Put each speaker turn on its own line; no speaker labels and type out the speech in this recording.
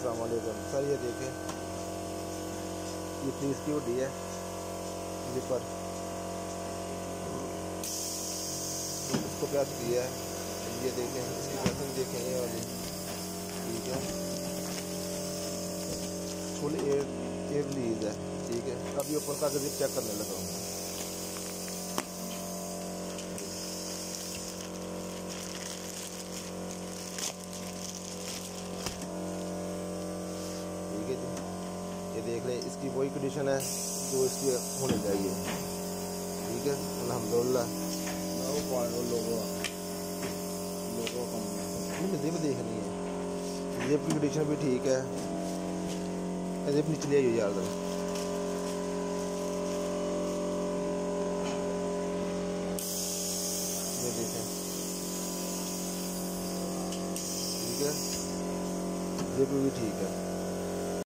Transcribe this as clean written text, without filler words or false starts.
अस्सलाम वालेकुम सर। ये देखें, ये 30 की हुडी है, जिपर इसको प्रेस किया है। ये देखें, इसकी प्रेसिंग देखें, ये वाली ठीक है, फुल एयर रिलीज है। ठीक है, अभी ऊपर का जिप चेक करने लगा हूँ। ठीक है जी, ये देख लें, इसकी वही कंडीशन है जो इसकी होनी चाहिए। ठीक है, अल्हम्दुलिल्लाह। जिप देखनी है, जिप की कंडीशन भी ठीक है। जिप निचली आई यार जरा, ये देखें, ठीक है, जिप भी ठीक है।